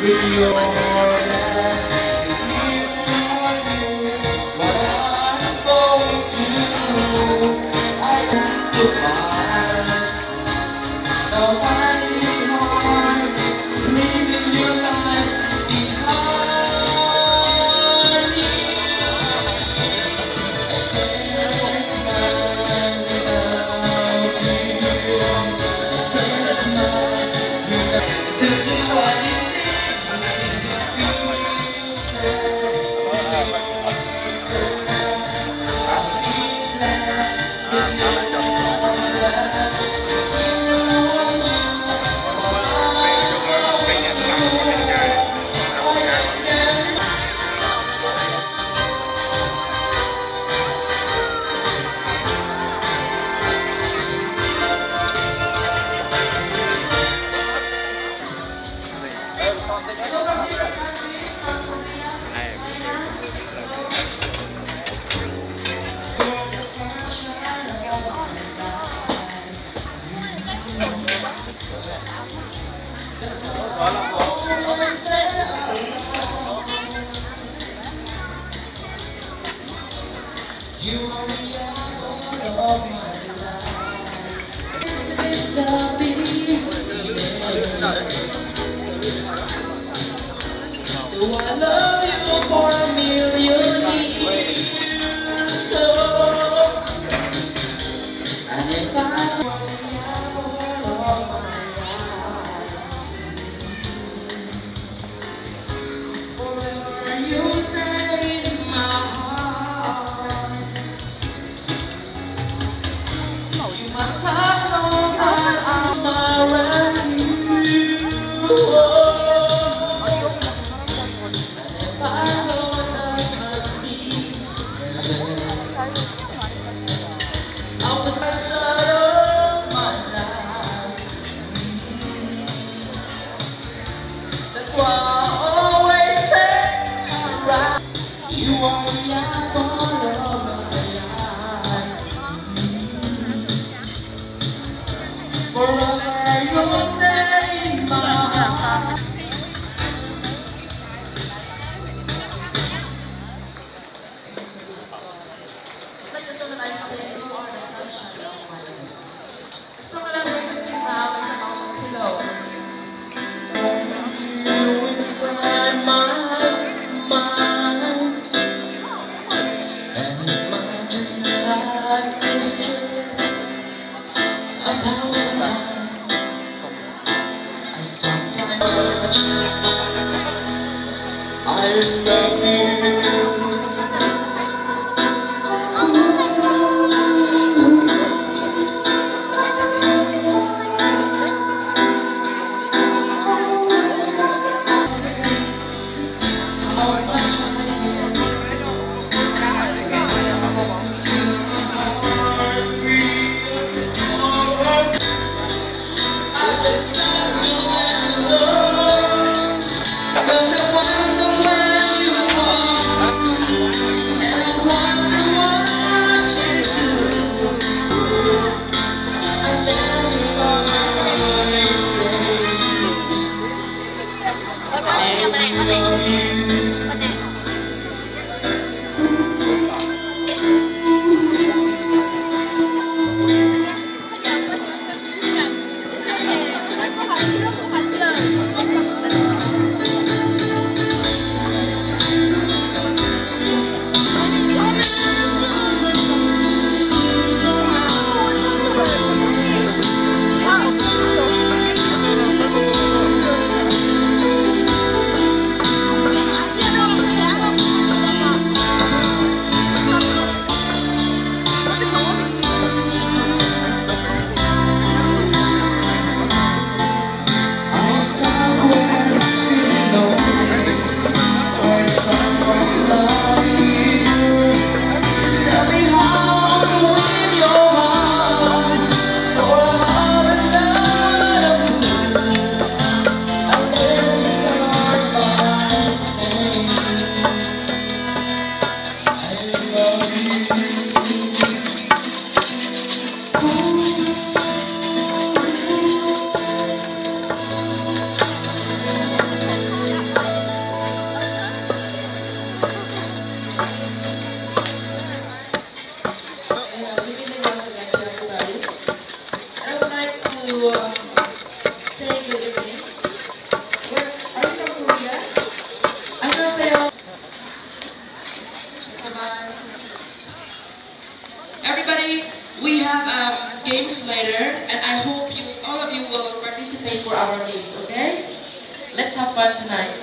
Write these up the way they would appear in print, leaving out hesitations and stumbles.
with your hand. What I'm going to do, I want to find. Now find it hard, living your life behind you. To do what it you are the apple of my life. This is the beginning. Do I love you for a million years? So, and if I were the apple of my eye, forever you stay in my heart. You must have known that I'm my rescue. And if I know that must be I'm the sunshine of my life. That's why I always stay around. You are the apple of my eye. Forever you'll stay in my heart. It's like the song that I sing, you are the sunshine of my life. The song that I'm going to sing now is about a pillow. You inside my mind, and my dreams have this chance 1,000 times. I sometimes I love you. games later, and I hope all of you will participate for our games, okay? Let's have fun tonight.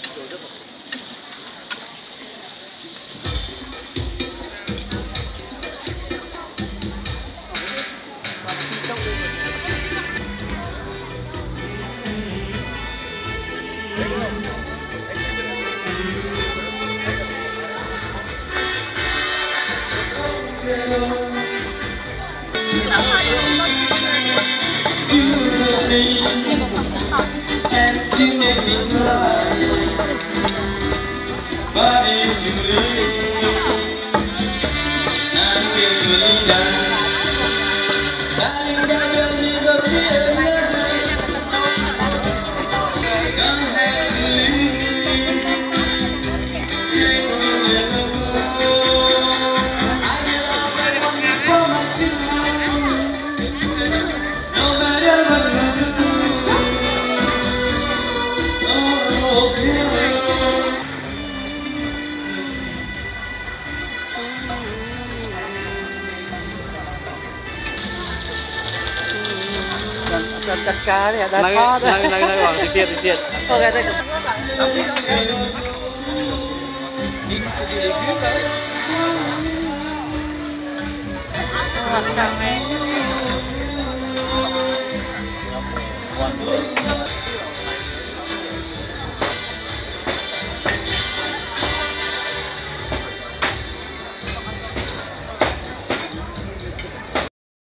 And you make me cry, but if you leave, I'm feeling down. Darling, that will never be another. Don't have to leave, take me never go. I will always want you for my sweetheart, no matter what you do. Chặt cá thì đã khó đấy. Nói còn tiết. Ok đây. Chào mẹ.